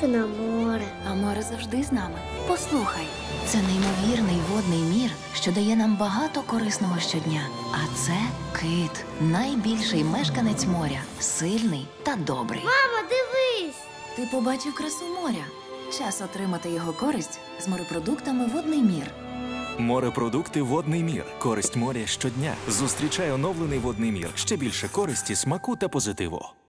хочу на море. А море завжди з нами. Послухай, це неймовірний водний мір, що дає нам багато корисного щодня. А це кит, найбільший мешканець моря, сильний та добрий. Мамо, дивись! Ти побачив красу моря. Час отримати його користь з морепродуктами «Водний мір». Морепродукти «Водний мір». Користь моря щодня. Зустрічай оновлений «Водний мір». Ще більше користі, смаку та позитиву.